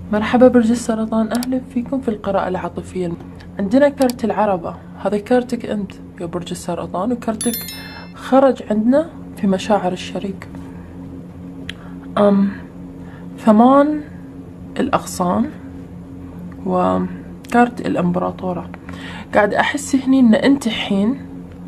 مرحبا برج السرطان، أهلا فيكم في القراءة العاطفية. عندنا كارت العربة، هذا كارتك أنت يا برج السرطان، وكارتك خرج عندنا في مشاعر الشريك. 8 الأغصان وكارت الإمبراطورة. قاعد أحس هني إن أنت حين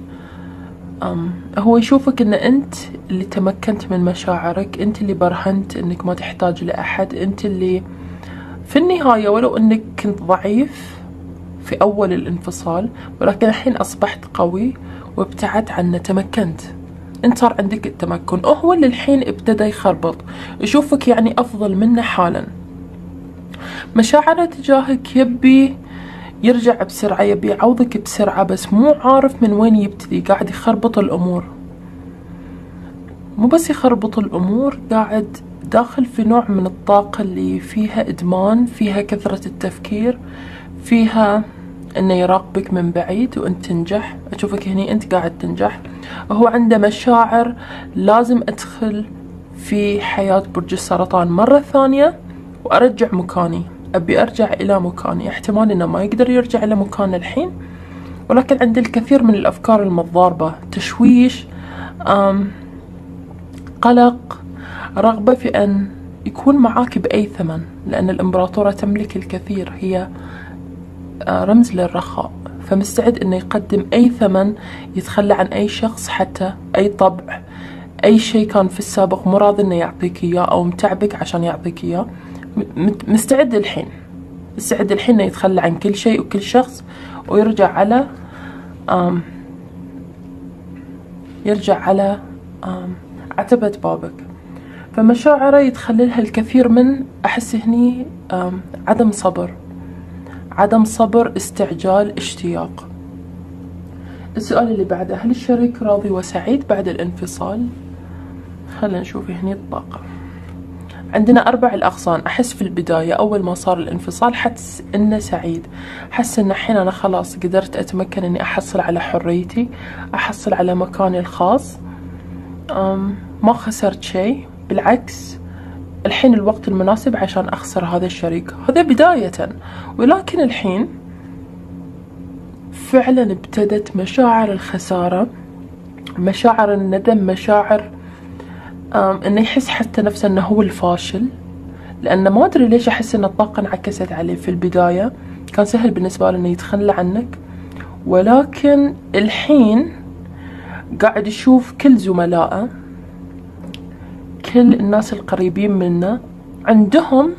هو يشوفك إن أنت اللي تمكنت من مشاعرك، أنت اللي برهنت إنك ما تحتاج لأحد، أنت اللي في النهاية ولو أنك كنت ضعيف في أول الانفصال، ولكن الحين أصبحت قوي وابتعدت عنه، تمكنت، أنت صار عندك التمكن. هو اللي الحين ابتدى يخربط، يشوفك يعني أفضل منه حالا. مشاعره تجاهك يبي يرجع بسرعة، يبي يعوضك بسرعة، بس مو عارف من وين يبتدي. قاعد يخربط الأمور، مو بس يخربط الأمور، قاعد داخل في نوع من الطاقة اللي فيها إدمان، فيها كثرة التفكير، فيها إنه يراقبك من بعيد وأنت تنجح. أشوفك هني أنت قاعد تنجح، وهو عنده مشاعر لازم أدخل في حياة برج السرطان مرة ثانية وأرجع مكاني، أبي أرجع إلى مكاني. احتمال إنه ما يقدر يرجع إلى مكانه الحين، ولكن عندي الكثير من الأفكار المتضاربة، تشويش، قلق، رغبة في أن يكون معاك بأي ثمن، لأن الإمبراطورة تملك الكثير، هي رمز للرخاء، فمستعد أنه يقدم أي ثمن، يتخلى عن أي شخص، حتى أي طبع، أي شيء كان في السابق مو راضي أنه يعطيك إياه أو متعبك عشان يعطيك إياه. مستعد الحين أنه يتخلى عن كل شيء وكل شخص ويرجع على عتبة بابك. فمشاعره يتخللها الكثير من، أحس هني عدم صبر، استعجال، اشتياق. السؤال اللي بعده، هل الشريك راضي وسعيد بعد الانفصال؟ خلينا نشوف هني الطاقة. عندنا 4 الأغصان. أحس في البداية أول ما صار الانفصال حس إنه سعيد، حس إن الحين أنا خلاص قدرت أتمكن إني أحصل على حريتي، أحصل على مكاني الخاص، ما خسرت شيء، بالعكس الحين الوقت المناسب عشان أخسر هذا الشريك. هذا بداية، ولكن الحين فعلا ابتدت مشاعر الخسارة، مشاعر الندم، مشاعر انه يحس حتى نفسه انه هو الفاشل، لأنه ما أدري ليش أحس ان الطاقة انعكست عليه. في البداية كان سهل بالنسبة له انه يتخلى عنك، ولكن الحين قاعد يشوف كل زملائه، كل الناس القريبين منه عندهم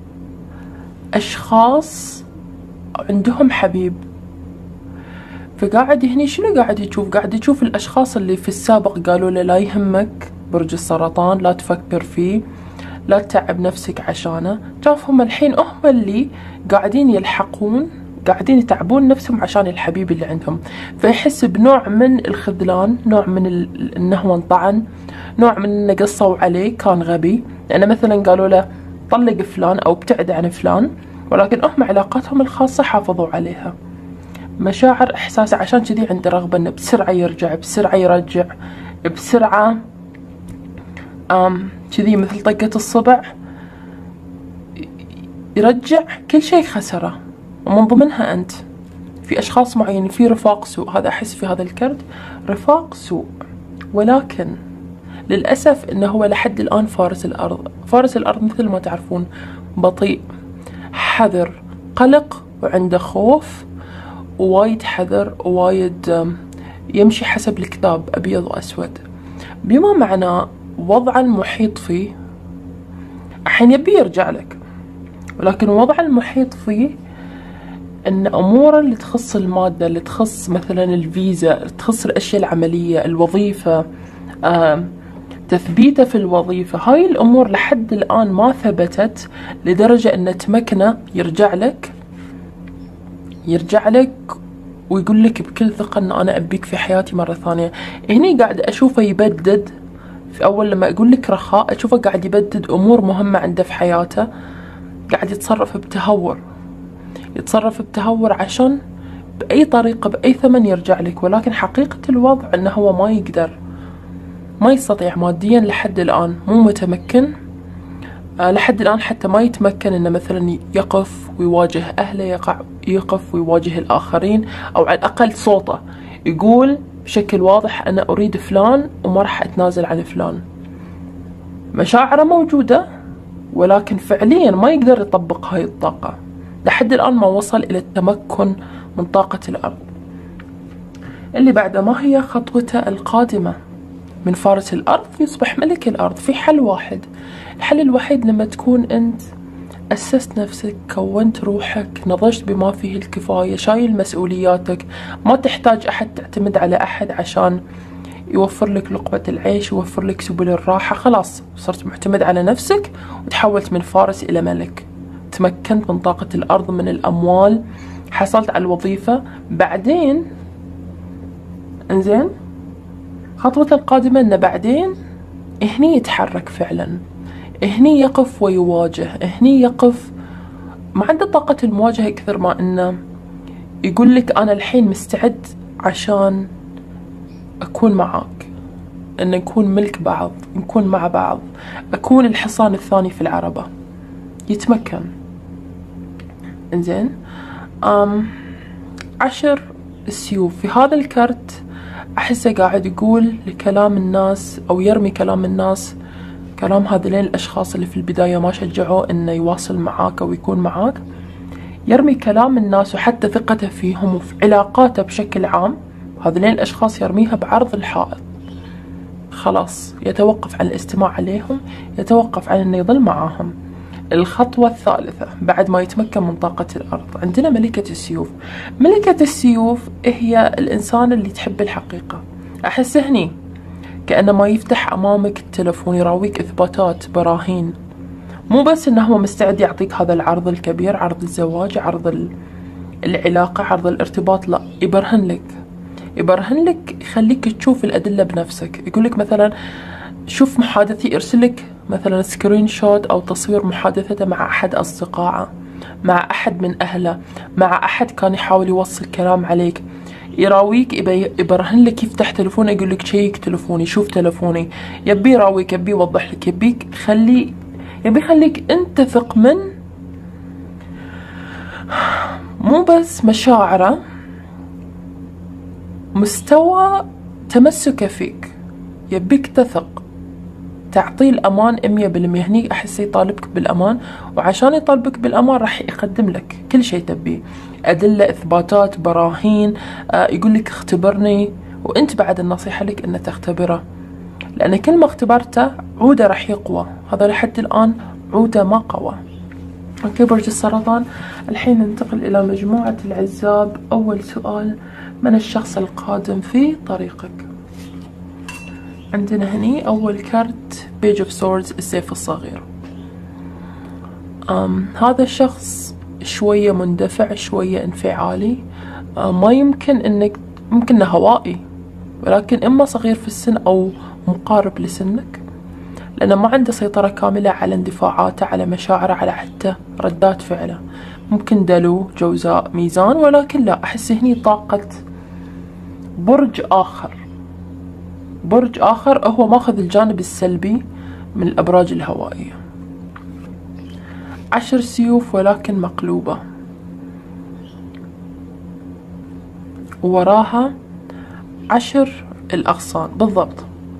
أشخاص، عندهم حبيب. فقاعد هني شنو قاعد يشوف؟ قاعد يشوف الأشخاص اللي في السابق قالوا له لا يهمك برج السرطان، لا تفكر فيه، لا تتعب نفسك عشانه. شافهم الحين هم اللي قاعدين يلحقون، قاعدين يتعبون نفسهم عشان الحبيب اللي عندهم. فيحس بنوع من الخذلان، نوع من انه هو انطعن، نوع من انه قصوا عليه، كان غبي، لأن مثلا قالوا له طلق فلان أو ابتعد عن فلان، ولكن هم علاقاتهم الخاصة حافظوا عليها. مشاعر، إحساسه، عشان كذي عنده رغبة إنه بسرعة يرجع، بسرعة يرجع، بسرعة كذي مثل طقة الصبع، يرجع كل شيء خسره، ومن ضمنها أنت. في أشخاص معينين، في رفاق سوء، هذا أحس في هذا الكرت رفاق سوء، ولكن للأسف إنه هو لحد الآن فارس الأرض. فارس الأرض مثل ما تعرفون بطيء، حذر، قلق، وعنده خوف، ووايد حذر، ووايد يمشي حسب الكتاب أبيض وأسود، بما معناه وضع المحيط فيه الحين يبي يرجع لك، ولكن وضع المحيط فيه ان اموره اللي تخص المادة، اللي تخص مثلا الفيزا، اللي تخص الاشياء العملية، الوظيفة، تثبيته في الوظيفة، هاي الامور لحد الان ما ثبتت لدرجة ان تمكنه يرجع لك ويقول لك بكل ثقة ان انا ابيك في حياتي مرة ثانية. هني قاعد اشوفه يبدد، في اول لما اقول لك رخاء اشوفه قاعد يبدد امور مهمة عنده في حياته، قاعد يتصرف بتهور عشان بأي طريقة بأي ثمن يرجع لك. ولكن حقيقة الوضع أنه هو ما يستطيع ماديا لحد الآن، مو متمكن، لحد الآن حتى ما يتمكن إنه مثلا يقف ويواجه أهله، يقف ويواجه الآخرين، أو على الأقل صوته يقول بشكل واضح أنا أريد فلان وما راح أتنازل عن فلان. مشاعره موجودة ولكن فعليا ما يقدر يطبق هاي الطاقة، لحد الآن ما وصل إلى التمكن من طاقة الأرض. اللي بعده ما هي خطوته القادمة؟ من فارس الأرض يصبح ملك الأرض. في حل واحد، الحل الوحيد لما تكون أنت أسست نفسك، كونت روحك، نضجت بما فيه الكفاية، شايل مسؤولياتك، ما تحتاج أحد تعتمد على أحد عشان يوفر لك لقمة العيش، يوفر لك سبل الراحة. خلاص صرت معتمد على نفسك وتحولت من فارس إلى ملك، تمكنت من طاقة الأرض، من الأموال، حصلت على الوظيفة. بعدين انزين خطوة القادمة انه بعدين هني يتحرك فعلا، هني يقف ويواجه، هني يقف ما عنده طاقة المواجهة كثر ما انه يقول لك انا الحين مستعد عشان اكون معاك، ان نكون ملك بعض، نكون مع بعض، اكون الحصان الثاني في العربة. يتمكن. انزين 10 السيوف. في هذا الكرت أحسه قاعد يقول لكلام الناس أو يرمي كلام الناس، كلام هذين الأشخاص اللي في البداية ما شجعوه إنه يواصل معاك أو يكون معاك. يرمي كلام الناس وحتى ثقته فيهم وفي علاقاته بشكل عام، هذين الأشخاص يرميها بعرض الحائط. خلاص يتوقف عن الاستماع عليهم، يتوقف عن إنه يظل معاهم. الخطوة الثالثة بعد ما يتمكن من طاقة الأرض، عندنا ملكة السيوف. ملكة السيوف هي الإنسان اللي تحب الحقيقة. أحس هني كأنه ما يفتح أمامك التلفون يراويك إثباتات، براهين، مو بس إنه هو مستعد يعطيك هذا العرض الكبير، عرض الزواج، عرض العلاقة، عرض الارتباط، لا، يبرهن لك، يخليك تشوف الأدلة بنفسك. يقول لك مثلا شوف محادثي، يرسل لك مثلا سكرين شوت أو تصوير محادثته مع أحد أصدقائه، مع أحد من أهله، مع أحد كان يحاول يوصل كلام عليك، يراويك، يبرهن لك، يفتح تلفونه يقول لك شيك تلفوني، شوف تلفوني، يبي يراويك، يبي يوضح لك، يبي يخليك أنت تثق من مو بس مشاعره، مستوى تمسكه فيك، يبيك تثق، تعطيه الأمان 100%. هني أحس يطالبك بالأمان، وعشان يطالبك بالأمان راح يقدم لك كل شيء تبيه، أدلة، إثباتات، براهين، يقول لك اختبرني، وأنت بعد النصيحة لك أن تختبره، لأن كل ما اختبرته عوده راح يقوى. هذا لحد الآن عوده ما قوى. اوكي برج السرطان، الحين ننتقل إلى مجموعة العزاب. أول سؤال، من الشخص القادم في طريقك؟ عندنا هني أول كارت بيج اوف سوردز، السيف الصغير. هذا الشخص شوية مندفع، شوية انفعالي، ما يمكن انك، ممكن انه هوائي، ولكن اما صغير في السن او مقارب لسنك، لأنه ما عنده سيطرة كاملة على اندفاعاته، على مشاعره، على حتى ردات فعله. ممكن دلو، جوزاء، ميزان، ولكن لا، أحس هني طاقة برج آخر هو ماخذ الجانب السلبي من الأبراج الهوائية. 10 سيوف ولكن مقلوبة، ووراها 10 الأغصان بالضبط.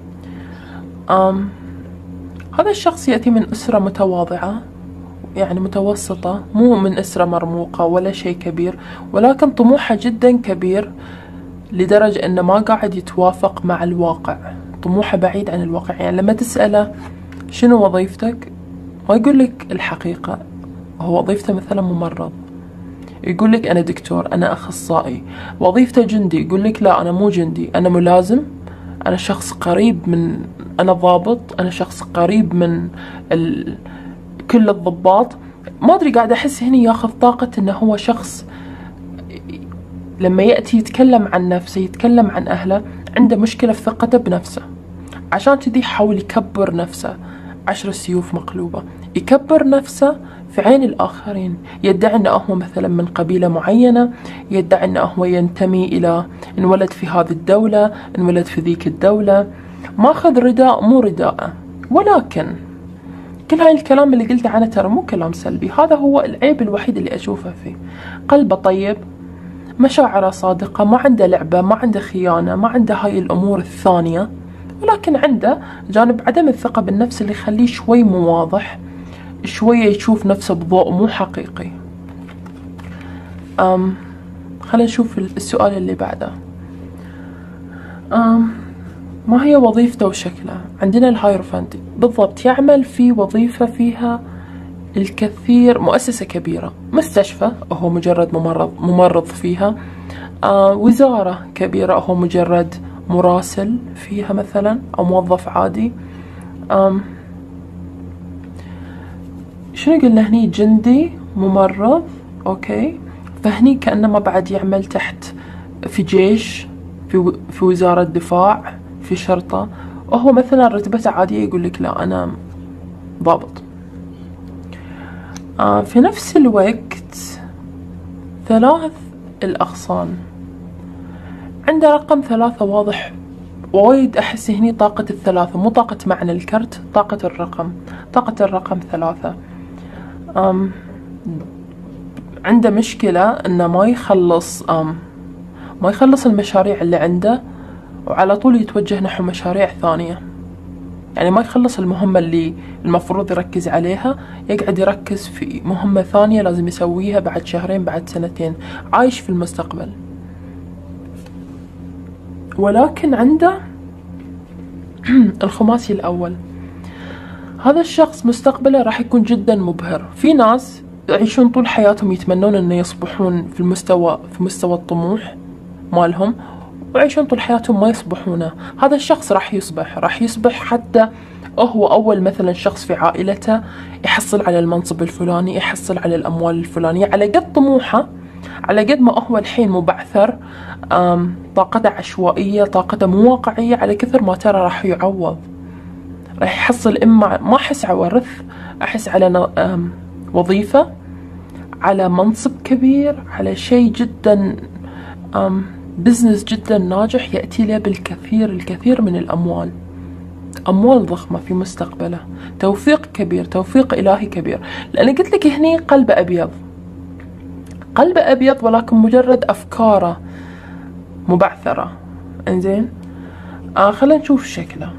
هذا الشخص يأتي من أسرة متواضعة، يعني متوسطة، مو من أسرة مرموقة ولا شيء كبير، ولكن طموحه جدا كبير لدرجة أنه ما قاعد يتوافق مع الواقع. طموحه بعيد عن الواقع. يعني لما تسأله شنو وظيفتك، ما يقول لك الحقيقة، هو وظيفته مثلا ممرض، يقول لك أنا دكتور، أنا أخصائي. وظيفته جندي، يقول لك لا أنا مو جندي، أنا ملازم، أنا شخص قريب من، أنا ضابط، أنا شخص قريب من كل الضباط. ما أدري، قاعد أحس هنا ياخذ طاقة إنه هو شخص لما يأتي يتكلم عن نفسه، يتكلم عن أهله، عنده مشكلة في ثقته بنفسه، عشان كذي يحاول يكبر نفسه. 10 سيوف مقلوبة، يكبر نفسه في عين الآخرين، يدعي أنه هو مثلا من قبيلة معينة، يدعي أنه هو ينتمي إلى، انولد في هذه الدولة، انولد في ذيك الدولة، ماخذ رداء مو رداءه. ولكن كل هاي الكلام اللي قلته عنه ترى مو كلام سلبي، هذا هو العيب الوحيد اللي أشوفه فيه. قلبه طيب، مشاعره صادقة، ما عنده لعبة، ما عنده خيانة، ما عنده هاي الأمور الثانية، ولكن عنده جانب عدم الثقة بالنفس اللي يخليه شوي مو واضح، شوية يشوف نفسه بضوء مو حقيقي. خلينا نشوف السؤال اللي بعده. ما هي وظيفته وشكله؟ عندنا الهايروفانت بالضبط يعمل في وظيفة فيها الكثير، مؤسسة كبيرة، مستشفى هو مجرد ممرض فيها، وزارة كبيرة هو مجرد مراسل فيها مثلا أو موظف عادي. شنو قلنا هني؟ جندي، ممرض، أوكي. فهني كأنما بعد يعمل تحت في جيش، في وزارة دفاع، في شرطة، وهو مثلا رتبته عادية يقول لك لا أنا ضابط. في نفس الوقت 3 الأغصان، عنده رقم 3 واضح وايد. أحس هني طاقة ال3، مو طاقة معنى الكرت، طاقة الرقم، طاقة الرقم 3. عنده مشكلة إنه ما يخلص المشاريع اللي عنده، وعلى طول يتوجه نحو مشاريع ثانية. يعني ما يخلص المهمة اللي المفروض يركز عليها، يقعد يركز في مهمة ثانية لازم يسويها بعد شهرين، بعد سنتين، عايش في المستقبل. ولكن عنده الخماسي الأول، هذا الشخص مستقبله راح يكون جدا مبهر. في ناس يعيشون طول حياتهم يتمنون أن يصبحون في مستوى الطموح مالهم، ويعيشون طول حياتهم ما يصبحونه. هذا الشخص راح يصبح حتى هو أول مثلا شخص في عائلته يحصل على المنصب الفلاني، يحصل على الأموال الفلانية. على قد طموحه، على قد ما هو الحين مبعثر، طاقته عشوائية، طاقته مو واقعية، على كثر ما ترى راح يعوض. راح يحصل إما ما أحس على ورث، أحس على وظيفة، على منصب كبير، على شيء جدا بزنس جدا ناجح يأتي له الكثير من الأموال، أموال ضخمة في مستقبله. توفيق كبير، توفيق إلهي كبير. لأن قلت لك هني قلب أبيض، قلب أبيض، ولكن مجرد أفكاره مبعثرة. إنزين، خلينا نشوف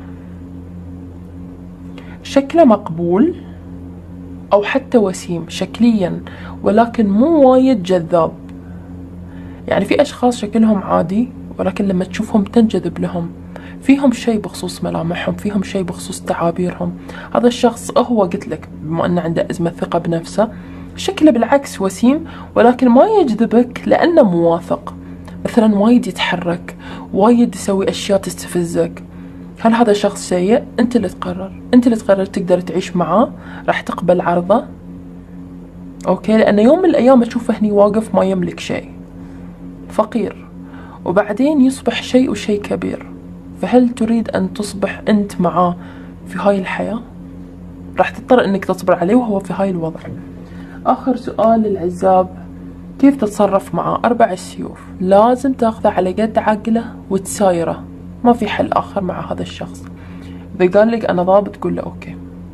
شكله مقبول أو حتى وسيم شكليا، ولكن مو وايد جذاب. يعني في أشخاص شكلهم عادي، ولكن لما تشوفهم تنجذب لهم، فيهم شيء بخصوص ملامحهم، فيهم شيء بخصوص تعابيرهم. هذا الشخص هو قلت لك بما أنه عنده أزمة ثقة بنفسه، شكله بالعكس وسيم، ولكن ما يجذبك لأنه مواثق. مثلا وايد يتحرك، وايد يسوي أشياء تستفزك. هل هذا شخص سيء؟ أنت اللي تقرر تقدر تعيش معاه، راح تقبل عرضه، أوكي؟ لأن يوم من الأيام تشوفه هني واقف ما يملك شيء، فقير، وبعدين يصبح شيء وشيء كبير. فهل تريد أن تصبح أنت معاه في هاي الحياة؟ راح تضطر أنك تصبر عليه وهو في هاي الوضع. آخر سؤال للعزاب، كيف تتصرف معاه؟ 4 السيوف، لازم تاخذه على قد عقله وتسايره، ما في حل آخر مع هذا الشخص. إذا قال لك أنا ضابط تقول له أوكي،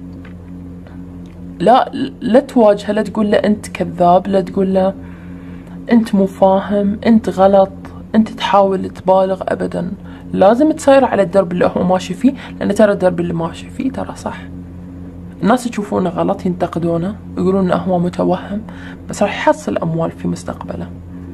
لا تواجهه، لا تقول له أنت كذاب، لا تقول له أنت مو فاهم، أنت غلط، أنت تحاول تبالغ، أبدا. لازم تساير على الدرب اللي هو ماشي فيه، لأن ترى الدرب اللي ماشي فيه ترى صح. الناس يشوفونه غلط، ينتقدونه، يقولون انه هو متوهم، بس راح يحصل اموال في مستقبله.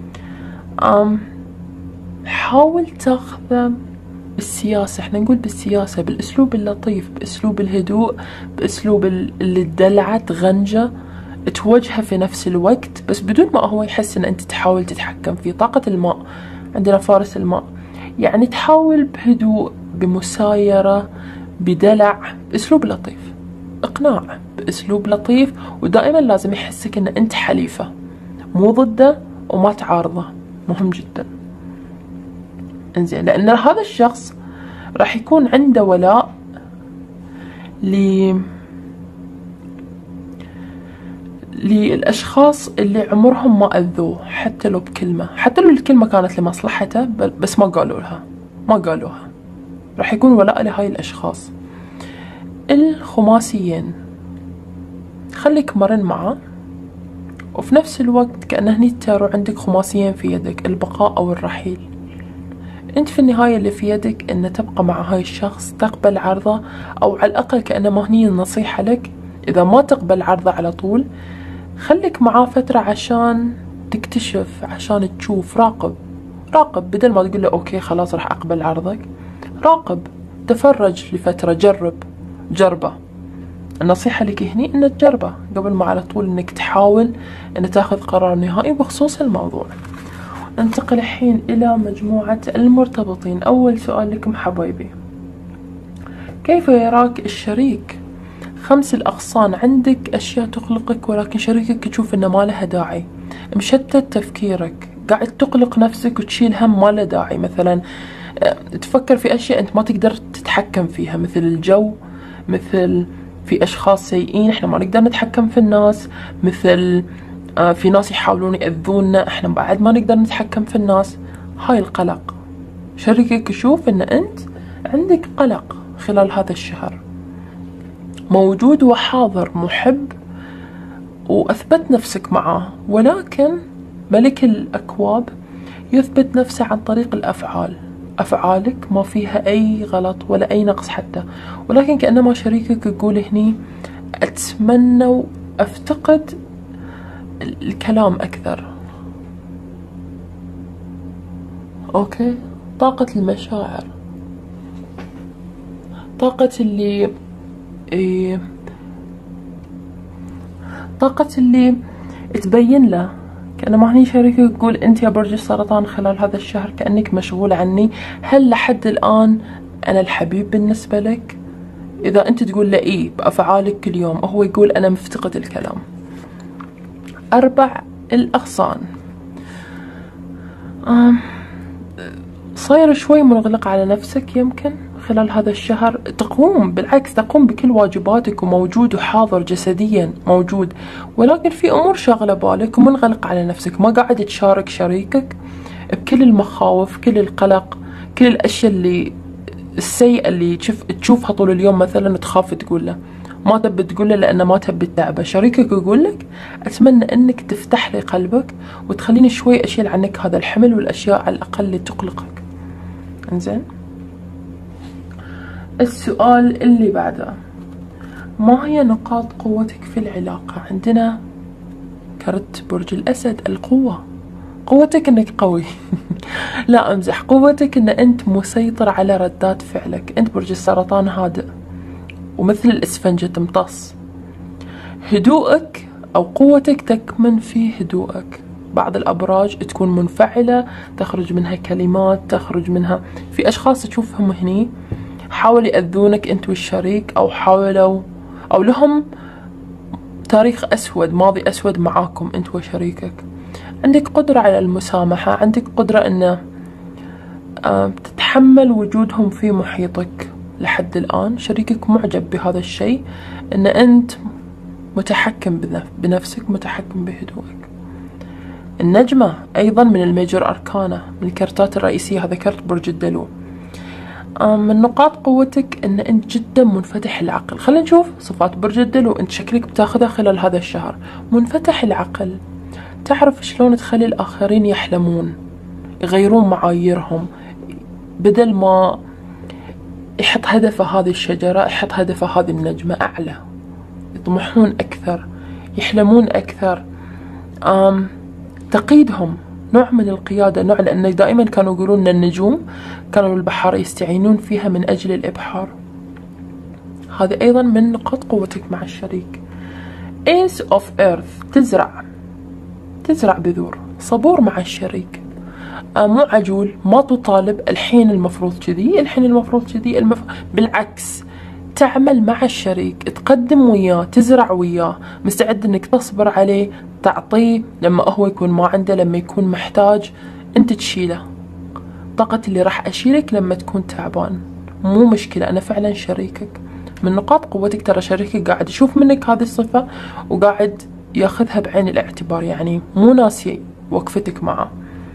حاول تاخذه بالسياسة، احنا نقول بالسياسة، بالاسلوب اللطيف، باسلوب الهدوء، باسلوب اللي تدلعه، تغنجه، توجهه في نفس الوقت، بس بدون ما هو يحس ان انت تحاول تتحكم فيه. طاقة الماء، عندنا فارس الماء، يعني تحاول بهدوء، بمسايرة، بدلع، باسلوب لطيف، اقناع باسلوب لطيف، ودائما لازم يحسك ان انت حليفه، مو ضده وما تعارضه. مهم جدا. انزين، لان هذا الشخص راح يكون عنده ولاء للاشخاص اللي عمرهم ما اذوه، حتى لو بكلمه، حتى لو الكلمه كانت لمصلحته، بس ما قالوها، راح يكون ولاء لهاي الاشخاص. الخماسيين خليك مرن معه، وفي نفس الوقت كأنه هني ترى عندك خماسيين في يدك، البقاء أو الرحيل. انت في النهاية اللي في يدك ان تبقى مع هاي الشخص، تقبل عرضه، او على الاقل كأنه هني النصيحة لك، اذا ما تقبل عرضه على طول خليك معاه فترة عشان تكتشف، عشان تشوف. راقب بدل ما تقول له اوكي خلاص راح اقبل عرضك. راقب، تفرج لفترة، جربه. النصيحة لك هني ان تجربه قبل ما على طول انك تحاول ان تاخذ قرار نهائي بخصوص الموضوع. ننتقل الحين إلى مجموعة المرتبطين. أول سؤال لكم حبايبي، كيف يراك الشريك؟ 5 الأغصان، عندك أشياء تقلقك ولكن شريكك تشوف إنه ما لها داعي، مشتت تفكيرك، قاعد تقلق نفسك وتشيل هم ما له داعي. مثلا تفكر في أشياء أنت ما تقدر تتحكم فيها، مثل الجو، مثل في أشخاص سيئين إحنا ما نقدر نتحكم في الناس، مثل في ناس يحاولون يأذونا احنا بعد ما نقدر نتحكم في الناس. هاي القلق، شريكك يشوف ان انت عندك قلق خلال هذا الشهر، موجود وحاضر محب واثبت نفسك معاه، ولكن ملك الاكواب يثبت نفسه عن طريق الافعال. افعالك ما فيها اي غلط ولا اي نقص حتى، ولكن كأنما شريكك يقول هني اتمنى وافتقد الكلام أكثر. أوكي، طاقة المشاعر، طاقة اللي تبين له. كأنه ما هني شريكك يقول أنت يا برج السرطان خلال هذا الشهر كأنك مشغول عني، هل لحد الآن أنا الحبيب بالنسبة لك؟ إذا أنت تقول له إيه بأفعالك كل يوم، هو يقول أنا مفتقد الكلام. 4 الأغصان، صاير شوي منغلق على نفسك يمكن خلال هذا الشهر. بالعكس تقوم بكل واجباتك وموجود وحاضر جسديا موجود، ولكن في أمور شاغلة بالك ومنغلق على نفسك، ما قاعد تشارك شريكك بكل المخاوف، كل القلق، كل الأشياء السيئة اللي تشوفها طول اليوم مثلا وتخاف تقول له، ما تبي تقول له لأنه ما تبي تتعبه. شريكك يقول لك أتمنى أنك تفتح لي قلبك وتخليني شوي أشيل عنك هذا الحمل والأشياء على الأقل اللي تقلقك. إنزين، السؤال اللي بعده، ما هي نقاط قوتك في العلاقة؟ عندنا كرت برج الأسد، القوة. قوتك انك قوي لا امزح، قوتك ان انت مسيطر على ردات فعلك. انت برج السرطان هادئ ومثل الاسفنجة تمتص. هدوءك او قوتك تكمن في هدوءك. بعض الابراج تكون منفعلة، تخرج منها كلمات، تخرج منها في اشخاص تشوفهم هني حاولوا يأذونك انت والشريك، او حاولوا او لهم تاريخ اسود، ماضي اسود معاكم انت وشريكك. عندك قدرة على المسامحة، عندك قدرة ان تتحمل وجودهم في محيطك. لحد الآن شريكك معجب بهذا الشيء، ان انت متحكم بنفسك، متحكم بهدوءك. النجمة ايضا من الميجر اركانا، من الكرتات الرئيسية، هذا كرت برج الدلو. من نقاط قوتك ان انت جدا منفتح العقل. خلينا نشوف صفات برج الدلو انت شكلك بتاخذها خلال هذا الشهر. منفتح العقل، تعرف شلون تخلي الآخرين يحلمون، يغيرون معاييرهم، بدل ما يحط هدفه هذه الشجرة يحط هدفه هذه النجمة أعلى. يطمحون أكثر، يحلمون أكثر. تقيدهم نوع من القيادة، نوع، لأن دائما كانوا يقولون أن النجوم كانوا البحار يستعينون فيها من أجل الإبحار. هذه أيضا من نقاط قوتك مع الشريك. Ace of Earth، تزرع بذور، صبور مع الشريك، مو عجول، ما تطالب الحين المفروض كذي، الحين المفروض كذي، بالعكس تعمل مع الشريك، تقدم وياه، تزرع وياه، مستعد انك تصبر عليه، تعطيه لما هو يكون ما عنده، لما يكون محتاج انت تشيله. طاقة اللي راح اشيلك لما تكون تعبان، مو مشكلة، انا فعلا شريكك. من نقاط قوتك ترى شريكك قاعد يشوف منك هذه الصفة وقاعد ياخذها بعين الاعتبار، يعني مو ناسي وقفتك معه.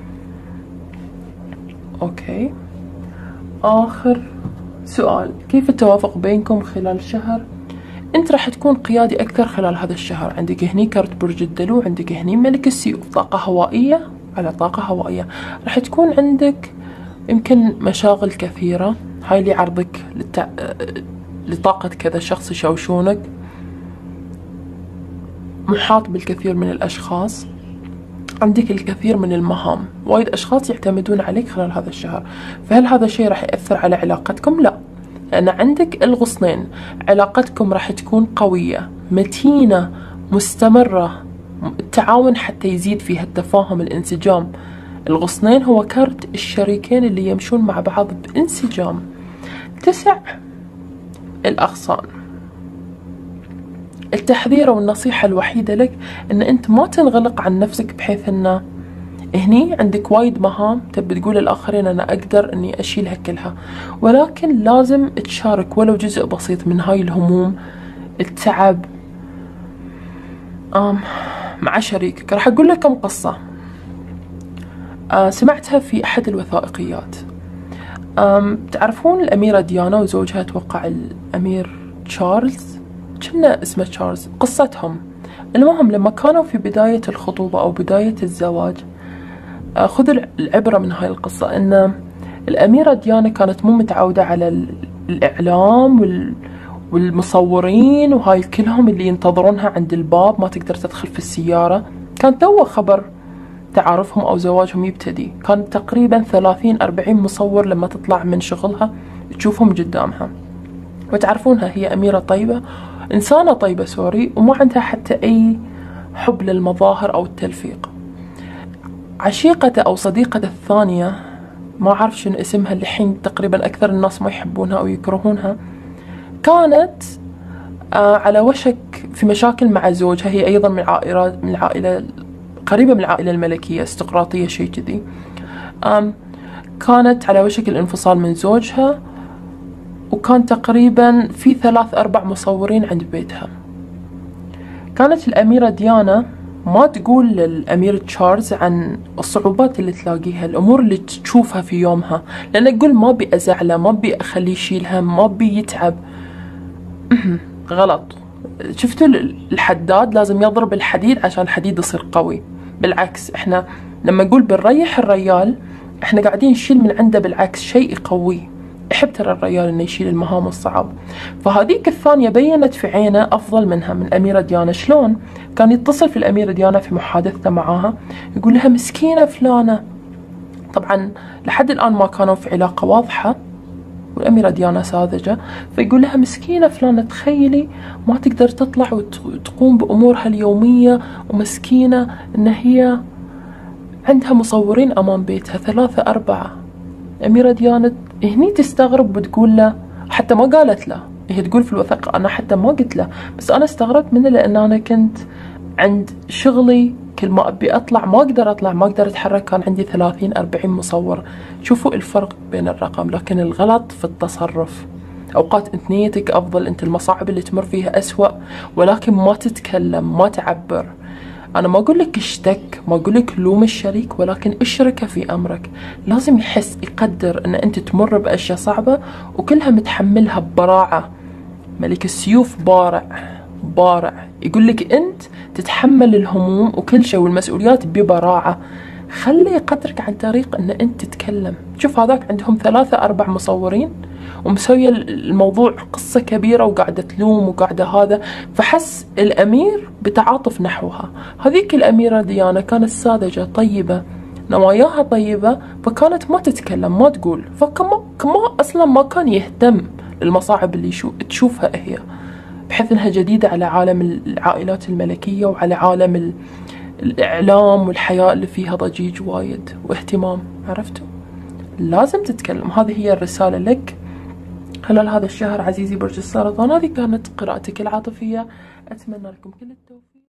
اوكي، اخر سؤال، كيف التوافق بينكم خلال شهر انت راح تكون قيادي اكثر خلال هذا الشهر. عندك هني كرت برج الدلو، عندك هني ملك السيوف، طاقة هوائية على طاقة هوائية. راح تكون عندك يمكن مشاغل كثيرة، هاي اللي عرضك لطاقة كذا شخص يشوشونك، محاط بالكثير من الأشخاص، عندك الكثير من المهام، وايد أشخاص يعتمدون عليك خلال هذا الشهر. فهل هذا الشيء راح يأثر على علاقتكم؟ لا، لأن عندك الغصنين، علاقتكم راح تكون قوية متينة مستمرة، التعاون حتى يزيد فيها التفاهم الانسجام. الغصنين هو كارت الشريكين اللي يمشون مع بعض بانسجام. 9 الأغصان، التحذير والنصيحة الوحيدة لك ان انت ما تنغلق عن نفسك، بحيث انه هني عندك وايد مهام تبي تقول للآخرين أنا أقدر أني أشيلها كلها، ولكن لازم تشارك ولو جزء بسيط من هاي الهموم، التعب مع شريكك. راح أقول لكم قصة سمعتها في أحد الوثائقيات. تعرفون الأميرة ديانا وزوجها توقع الأمير تشارلز، كنا اسمه تشارلز، قصتهم. المهم لما كانوا في بداية الخطوبة أو بداية الزواج، خذوا العبرة من هاي القصة، أن الأميرة ديانا كانت مو متعودة على الإعلام والمصورين وهاي كلهم اللي ينتظرونها عند الباب، ما تقدر تدخل في السيارة. كان تو خبر تعارفهم أو زواجهم يبتدي، كان تقريبا 30-40 مصور لما تطلع من شغلها تشوفهم قدامها. وتعرفونها هي أميرة طيبة، إنسانة طيبة سوري، وما عندها حتى أي حب للمظاهر أو التلفيق. عشيقته أو صديقته الثانية ما أعرف شنو اسمها، الحين تقريبا أكثر الناس ما يحبونها أو يكرهونها، كانت على وشك في مشاكل مع زوجها. هي أيضا من العائلة قريبة من العائلة الملكية، استقراطية شيء كذي. كانت على وشك الانفصال من زوجها، وكان تقريبا في 3-4 مصورين عند بيتها. كانت الأميرة ديانا ما تقول للأمير تشارلز عن الصعوبات اللي تلاقيها، الأمور اللي تشوفها في يومها، لأن تقول ما بي أزعله، ما بي أخليه يشيل هم، ما بي يتعب. غلط. شفتوا الحداد لازم يضرب الحديد عشان الحديد يصير قوي. بالعكس، احنا لما نقول بنريح الريال احنا قاعدين نشيل من عنده بالعكس شيء يقويه. يحب ترى الرجال انه يشيل المهام الصعب. فهذيك الثانية بينت في عينه افضل منها، من الاميرة ديانا. شلون؟ كان يتصل في الاميرة ديانا في محادثته معاها يقول لها مسكينة فلانة. طبعا لحد الان ما كانوا في علاقة واضحة، والاميرة ديانا ساذجة، فيقول لها مسكينة فلانة، تخيلي ما تقدر تطلع وتقوم بامورها اليومية، ومسكينة ان هي عندها مصورين امام بيتها 3-4. الاميرة ديانا هني تستغرب وتقول له، حتى ما قالت له، هي تقول في الوثائق انا حتى ما قلت له، بس انا استغربت منه لان انا كنت عند شغلي كل ما ابي اطلع ما اقدر اطلع، ما اقدر اتحرك، كان عندي 30-40 مصور. شوفوا الفرق بين الرقم، لكن الغلط في التصرف. اوقات انت نيتك افضل، انت المصاعب اللي تمر فيها اسوأ، ولكن ما تتكلم، ما تعبر. أنا ما أقول لك اشتك، ما أقول لك لوم الشريك، ولكن اشركه في أمرك. لازم يحس، يقدر أن أنت تمر بأشياء صعبة وكلها متحملها ببراعة. ملك السيوف بارع، يقول لك أنت تتحمل الهموم وكل شيء والمسؤوليات ببراعة. خلي يقدرك عن طريق أن أنت تتكلم. شوف هذاك عندهم 3-4 مصورين ومسوية الموضوع قصة كبيرة وقاعدة تلوم وقاعدة هذا، فحس الأمير بتعاطف نحوها. هذيك الأميرة ديانا كانت ساذجة طيبة، نواياها طيبة، فكانت ما تتكلم ما تقول، فكما أصلا ما كان يهتم للمصاعب اللي تشوفها هي، بحيث أنها جديدة على عالم العائلات الملكية وعلى عالم الإعلام والحياة اللي فيها ضجيج وايد واهتمام. عرفتوا؟ لازم تتكلم. هذه هي الرسالة لك خلال هذا الشهر عزيزي برج السرطان. هذه كانت قراءتك العاطفية، أتمنى لكم كل التوفيق.